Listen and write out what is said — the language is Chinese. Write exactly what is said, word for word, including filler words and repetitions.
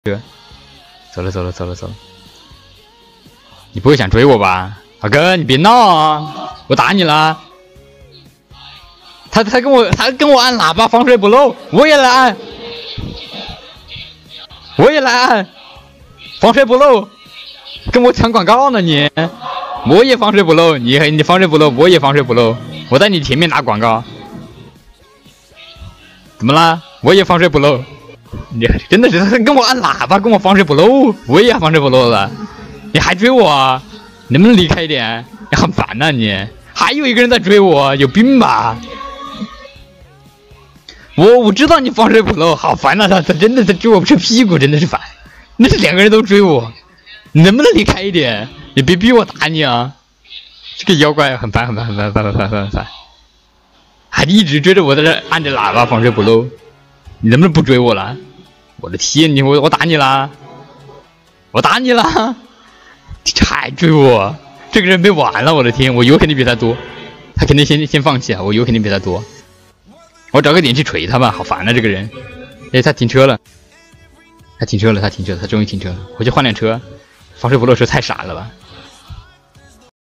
走了走了走了走了，你不会想追我吧？老哥，你别闹啊！我打你了。他他跟我他跟我按喇叭防水不漏，我也来按，我也来按，防水不漏，跟我抢广告呢你！我也防水不漏，你你防水不漏，我也防水不漏，我在你前面打广告。怎么啦？我也防水不漏。你真的是他跟我按喇叭，跟我防水不漏，我也防水不漏了。你还追我啊？能不能离开一点？你很烦呐、啊、你！还有一个人在追我，有病吧？我我知道你防水不漏，好烦呐、啊！他他真的在追我吃屁股，真的是烦。那是两个人都追我，你能不能离开一点？你别逼我打你啊！这个妖怪很烦很烦很烦烦烦烦烦烦，还一直追着我在这按着喇叭防水不漏。你能不能不追我了？我的天，你我我打你啦！我打你啦！还追我，这个人被完了！我的天，我油肯定比他多，他肯定先先放弃啊！我油肯定比他多，我找个点去锤他吧，好烦啊！这个人，哎，他停车了，他停车了，他停车了，他终于停车了，回去换辆车，防水不漏车太傻了吧！